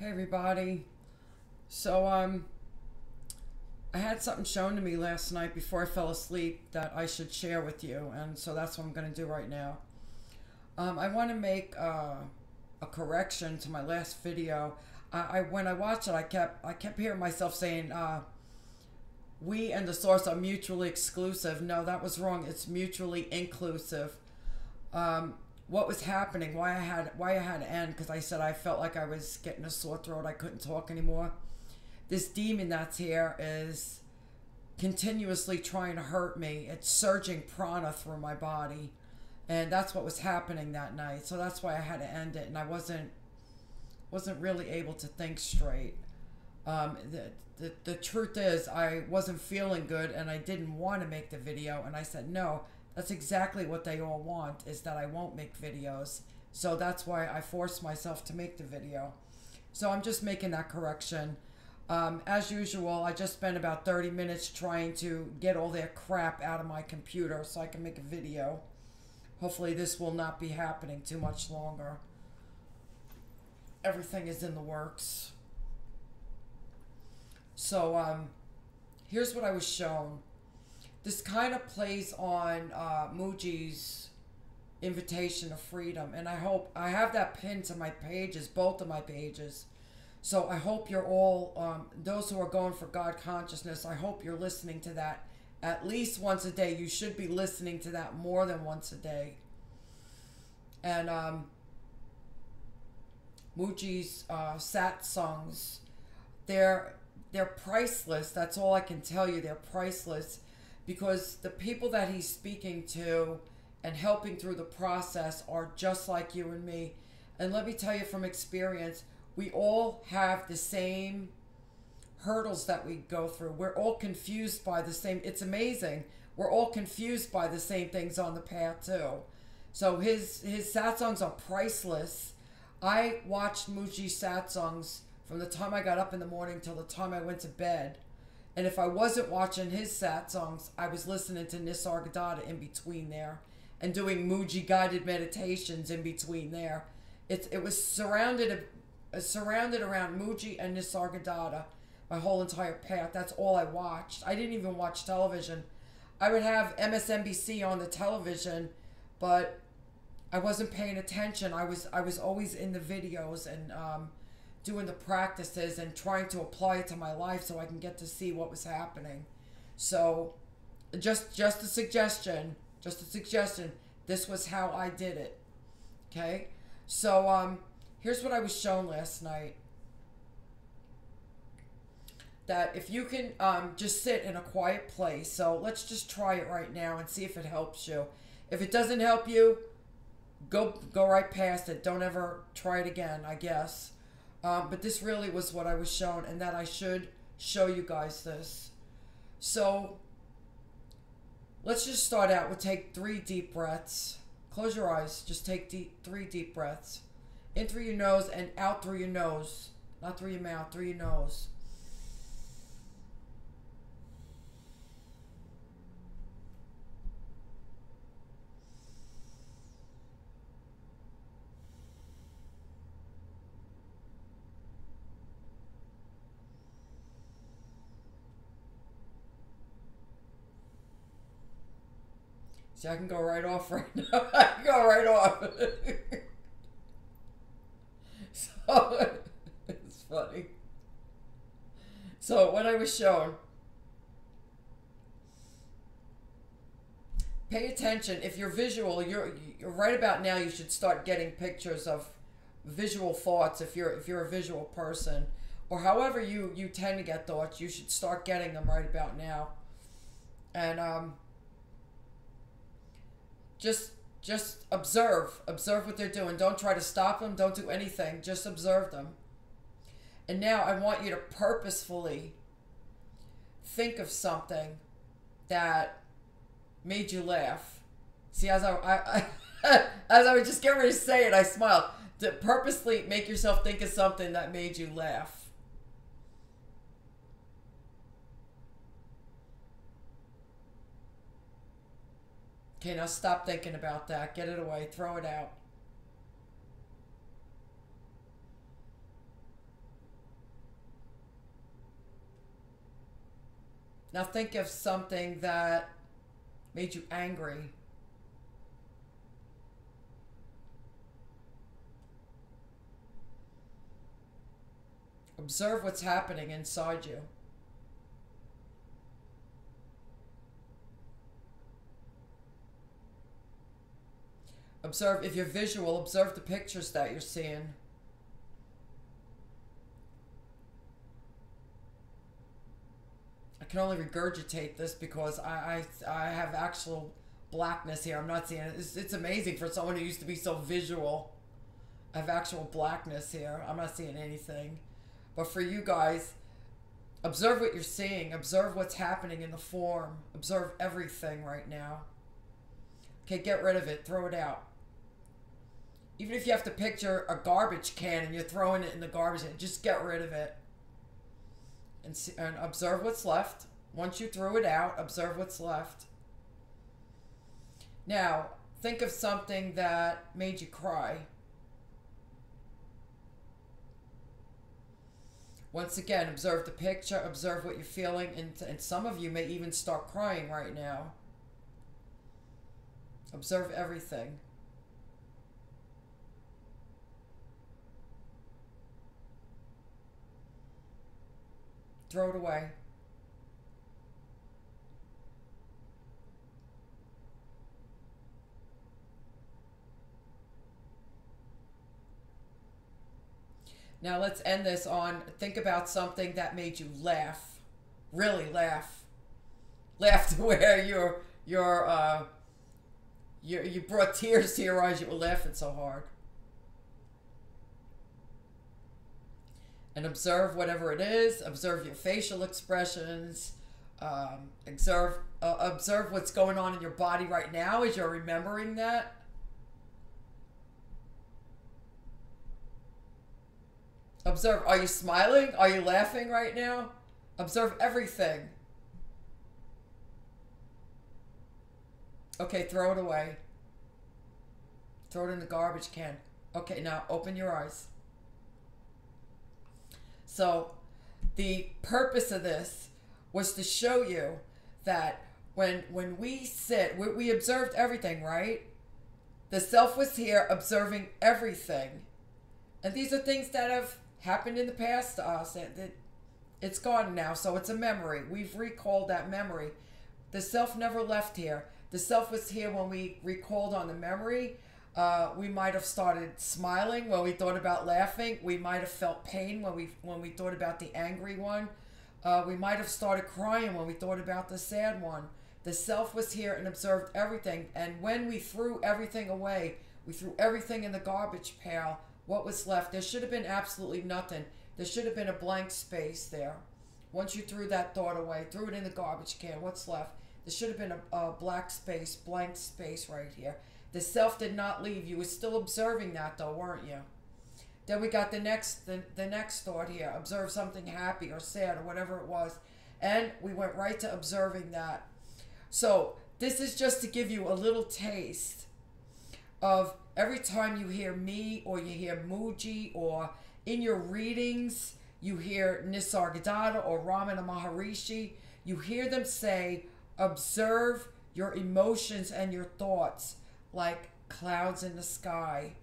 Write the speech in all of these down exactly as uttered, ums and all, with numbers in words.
Hey everybody. So um I had something shown to me last night before I fell asleep that I should share with you, and so that's what I'm going to do right now. Um, I want to make uh, a correction to my last video. I, I when I watched it, I kept I kept hearing myself saying, uh, "We and the source are mutually exclusive." No, that was wrong. It's mutually inclusive. Um, what was happening? Why I had why I had to end? Because I said I felt like I was getting a sore throat. I couldn't talk anymore. This demon that's here is continuously trying to hurt me. It's surging prana through my body, and that's what was happening that night. So that's why I had to end it, and I wasn't wasn't really able to think straight. Um, the, the the truth is, I wasn't feeling good, and I didn't want to make the video. And I said, no, that's exactly what they all want, is that I won't make videos. So that's why I forced myself to make the video. So I'm just making that correction. Um, as usual, I just spent about thirty minutes trying to get all that crap out of my computer so I can make a video. Hopefully this will not be happening too much longer. Everything is in the works. So um, here's what I was shown. This kind of plays on uh, Muji's invitation of freedom. And I hope, I have that pinned to my pages, both of my pages. So I hope you're all, um, those who are going for God consciousness, I hope you're listening to that at least once a day. You should be listening to that more than once a day. And um, Muji's uh, satsangs, they're, they're priceless. That's all I can tell you. They're priceless because the people that he's speaking to and helping through the process are just like you and me. And let me tell you from experience, we all have the same hurdles that we go through. We're all confused by the same. It's amazing. We're all confused by the same things on the path too. So his his satsangs are priceless. I watched Muji's satsangs from the time I got up in the morning till the time I went to bed. And if I wasn't watching his satsangs, I was listening to Nisargadatta in between there and doing Muji guided meditations in between there. It, it was surrounded surrounded around Muji and Nisargadatta my whole entire path. That's all I watched. I didn't even watch television. I would have M S N B C on the television, but I wasn't paying attention. I was I was always in the videos and um, doing the practices and trying to apply it to my life so I can get to see what was happening. So just just a suggestion, just a suggestion. This was how I did it. Okay? So um here's what I was shown last night. That if you can um, just sit in a quiet place. So let's just try it right now and see if it helps you. If it doesn't help you, go go right past it. Don't ever try it again, I guess. Um, but this really was what I was shown, and that I should show you guys this. So let's just start out. We'll take three deep breaths. Close your eyes. Just take deep, three deep breaths. In through your nose and out through your nose. Not through your mouth, through your nose. See, I can go right off right now. I can go right off. So, it's funny. So, what I was shown, pay attention. If you're visual, you're, you're right about now, you should start getting pictures of visual thoughts if you're if you're a visual person. Or however you, you tend to get thoughts, you should start getting them right about now. And um, just just observe. Observe what they're doing. Don't try to stop them. Don't do anything. Just observe them. And now I want you to purposefully think of something that made you laugh. See, as I, I, I as I was just getting ready to say it, I smiled. To purposely make yourself think of something that made you laugh. Okay, now stop thinking about that. Get it away. Throw it out. Now think of something that made you angry. Observe what's happening inside you. Observe, if you're visual, observe the pictures that you're seeing. I can only regurgitate this because I, I, I have actual blackness here. I'm not seeing it. It's, it's amazing for someone who used to be so visual. I have actual blackness here. I'm not seeing anything. But for you guys, observe what you're seeing. Observe what's happening in the form. Observe everything right now. Okay, get rid of it. Throw it out. Even if you have to picture a garbage can and you're throwing it in the garbage can, just get rid of it. And, see, and observe what's left. Once you threw it out, observe what's left. Now, think of something that made you cry. Once again, observe the picture, observe what you're feeling, and, and some of you may even start crying right now. Observe everything. Throw it away. Now let's end this on, think about something that made you laugh. Really laugh. Laugh to where you're, you're, uh, you you brought tears to your eyes. You were laughing so hard. And observe whatever it is. Observe your facial expressions. Um, observe, uh, observe what's going on in your body right now as you're remembering that. Observe, are you smiling? Are you laughing right now? Observe everything. Okay, throw it away. Throw it in the garbage can. Okay, now open your eyes. So, the purpose of this was to show you that when when we sit, we, we observed everything, right? The self was here observing everything. And these are things that have happened in the past to us. That, that it's gone now, so it's a memory. We've recalled that memory. The self never left here. The self was here when we recalled on the memory. Uh, we might have started smiling when we thought about laughing. We might have felt pain when we when we thought about the angry one. Uh, we might have started crying when we thought about the sad one. The self was here and observed everything. And when we threw everything away, we threw everything in the garbage pail. What was left? There should have been absolutely nothing. There should have been a blank space there. Once you threw that thought away, threw it in the garbage can, what's left? There should have been a, a black space, blank space right here. The self did not leave. You were still observing that though, weren't you? Then we got the next the, the next thought here. Observe something happy or sad or whatever it was. And we went right to observing that. So this is just to give you a little taste of every time you hear me or you hear Muji or in your readings you hear Nisargadatta or Ramana Maharishi, you hear them say, observe your emotions and your thoughts like clouds in the sky.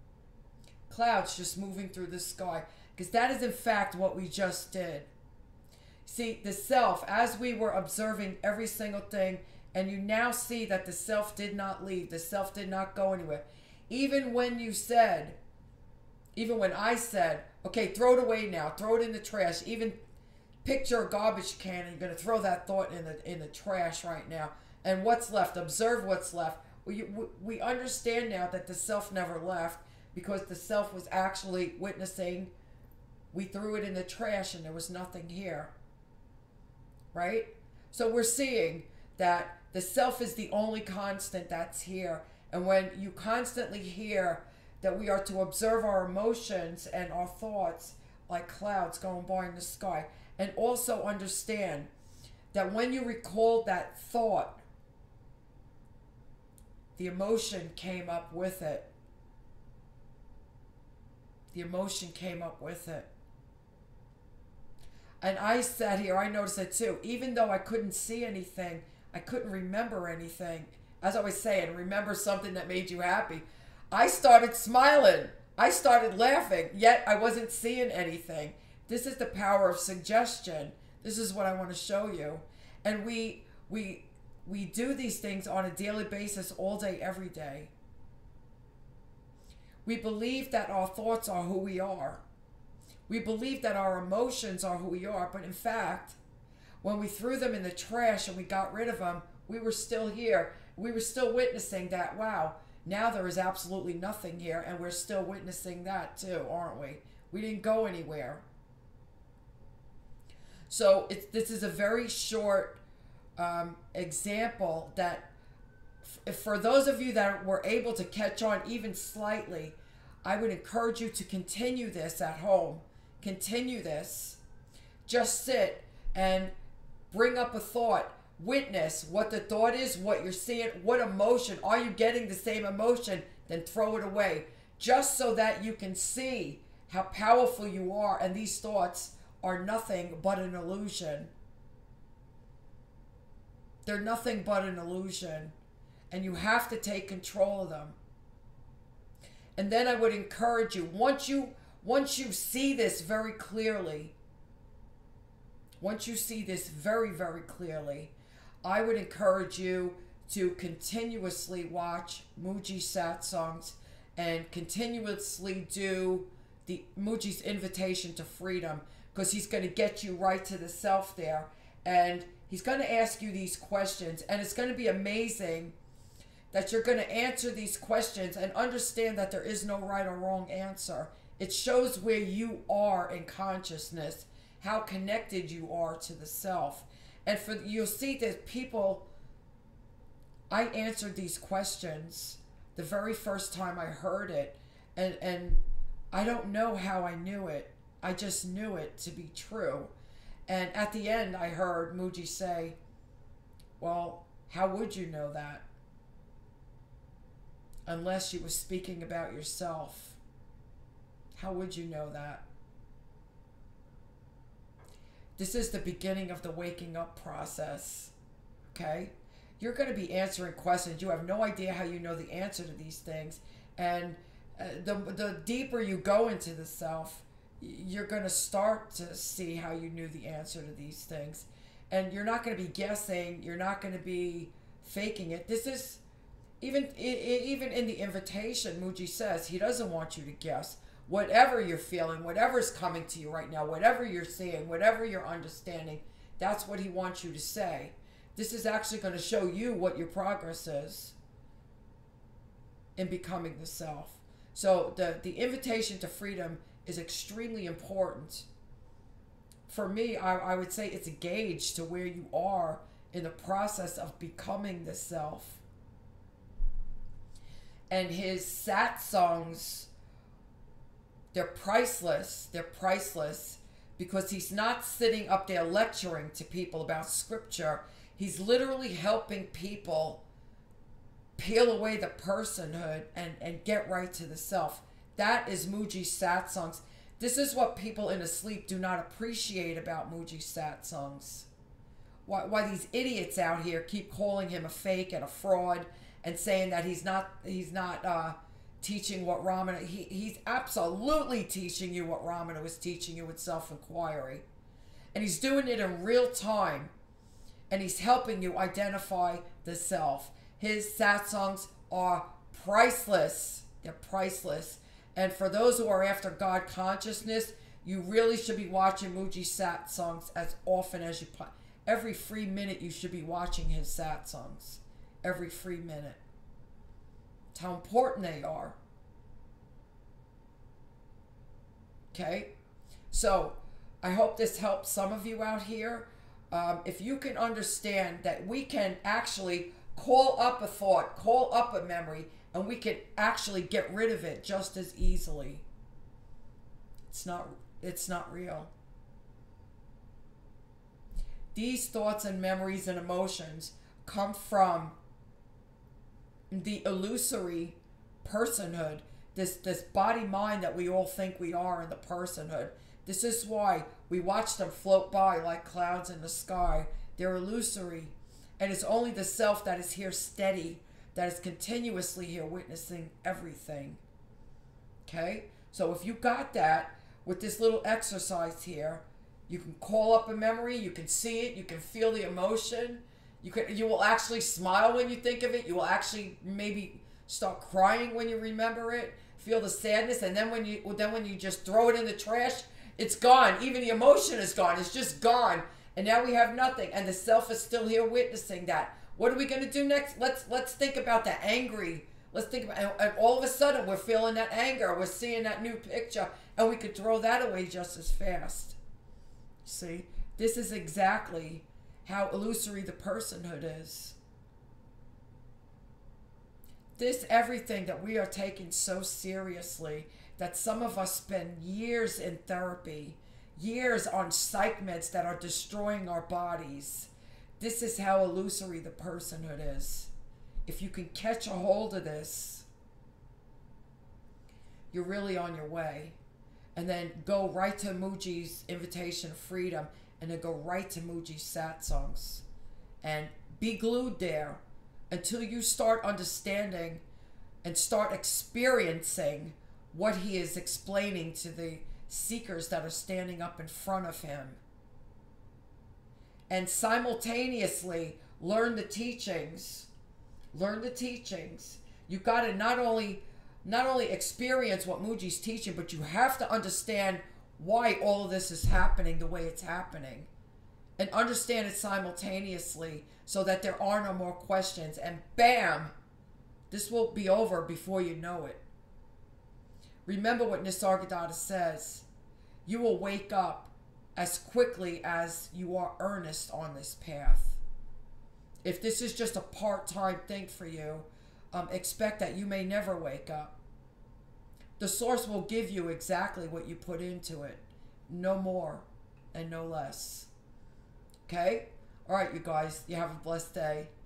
Clouds just moving through the sky. Because that is in fact what we just did. See, the self, as we were observing every single thing, and you now see that the self did not leave. The self did not go anywhere. Even when you said, even when I said, okay, throw it away now. Throw it in the trash. Even picture a garbage can and you're going to throw that thought in the, in the trash right now. And what's left? Observe what's left. We, we understand now that the self never left because the self was actually witnessing. We threw it in the trash and there was nothing here. Right? So we're seeing that the self is the only constant that's here. And when you constantly hear that we are to observe our emotions and our thoughts like clouds going by in the sky, and also understand that when you recalled that thought, the emotion came up with it. The emotion came up with it. And I sat here, I noticed it too. Even though I couldn't see anything, I couldn't remember anything. As I was saying, remember something that made you happy. I started smiling. I started laughing, yet I wasn't seeing anything. This is the power of suggestion. This is what I want to show you. And we we we do these things on a daily basis, all day, every day. We believe that our thoughts are who we are. We believe that our emotions are who we are, but in fact, when we threw them in the trash and we got rid of them, we were still here. We were still witnessing that, wow, now there is absolutely nothing here, and we're still witnessing that too, aren't we? We didn't go anywhere. So it's, this is a very short um, example that f for those of you that were able to catch on even slightly, I would encourage you to continue this at home. Continue this. Just sit and bring up a thought. Witness what the thought is, what you're seeing, what emotion. Are you getting the same emotion? Then throw it away. Just so that you can see how powerful you are, and these thoughts are nothing but an illusion. They're nothing but an illusion. And you have to take control of them. And then I would encourage you, once you once you see this very clearly, once you see this very, very clearly, I would encourage you to continuously watch Mooji satsangs and continuously do the Mooji's invitation to freedom, because he's going to get you right to the self there. And he's going to ask you these questions, and it's going to be amazing that you're going to answer these questions and understand that there is no right or wrong answer. It shows where you are in consciousness, how connected you are to the self. And for you'll see that people, I answered these questions the very first time I heard it, and, and I don't know how I knew it. I just knew it to be true. And at the end, I heard Mooji say, well, how would you know that? Unless you were speaking about yourself. How would you know that? This is the beginning of the waking up process, okay? You're going to be answering questions. You have no idea how you know the answer to these things. And uh, the, the deeper you go into the self, you're going to start to see how you knew the answer to these things. And you're not going to be guessing. You're not going to be faking it. This is, even, even in the invitation, Mooji says he doesn't want you to guess. Whatever you're feeling, whatever's coming to you right now, whatever you're seeing, whatever you're understanding, that's what he wants you to say. This is actually going to show you what your progress is in becoming the self. So the, the invitation to freedom is extremely important. For me, I, I would say it's a gauge to where you are in the process of becoming the self. And his satsangs, they're priceless. They're priceless because he's not sitting up there lecturing to people about scripture. He's literally helping people peel away the personhood and, and get right to the self. That is Mooji's satsangs. This is what people in a sleep do not appreciate about Mooji's satsangs. Why, why these idiots out here keep calling him a fake and a fraud and saying that he's not, he's not, uh, teaching what Ramana, he, he's absolutely teaching you what Ramana was teaching you with self-inquiry. And he's doing it in real time. And he's helping you identify the self. His satsangs are priceless. They're priceless. And for those who are after God consciousness, you really should be watching Mooji satsangs as often as you can. Every free minute you should be watching his satsangs. Every free minute. How important they are. Okay, so I hope this helps some of you out here. Um, if you can understand that we can actually call up a thought, call up a memory, and we can actually get rid of it just as easily. It's not, it's not real. These thoughts and memories and emotions come from the illusory personhood, this this body mind that we all think we are in the personhood. This is why we watch them float by like clouds in the sky. They're illusory. And it's only the self that is here steady, that is continuously here witnessing everything. Okay? So if you got that with this little exercise here, you can call up a memory, you can see it, you can feel the emotion. You can, you will actually smile when you think of it. You will actually maybe start crying when you remember it. Feel the sadness, and then when you then when you just throw it in the trash, it's gone. Even the emotion is gone. It's just gone. And now we have nothing. And the self is still here witnessing that. What are we going to do next? Let's let's think about that angry. Let's think about, and, and all of a sudden we're feeling that anger. We're seeing that new picture, and we could throw that away just as fast. See, this is exactly how illusory the personhood is. This everything that we are taking so seriously, that some of us spend years in therapy, years on psych meds that are destroying our bodies. This is how illusory the personhood is. If you can catch a hold of this, you're really on your way. And then go right to Mooji's Invitation of Freedom, and then go right to Mooji's Sat Songs. And be glued there until you start understanding and start experiencing what he is explaining to the seekers that are standing up in front of him. And simultaneously learn the teachings. Learn the teachings. You've got to not only not only experience what Mooji's teaching, but you have to understand why all of this is happening the way it's happening. And understand it simultaneously so that there are no more questions. And bam, this will be over before you know it. Remember what Nisargadatta says. You will wake up as quickly as you are earnest on this path. If this is just a part-time thing for you, um, expect that you may never wake up. The source will give you exactly what you put into it. No more and no less. Okay? All right, you guys. You have a blessed day.